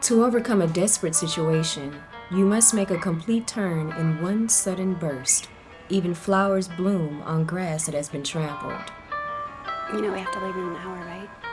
To overcome a desperate situation, you must make a complete turn in one sudden burst. Even flowers bloom on grass that has been trampled. You know we have to leave in an hour, right?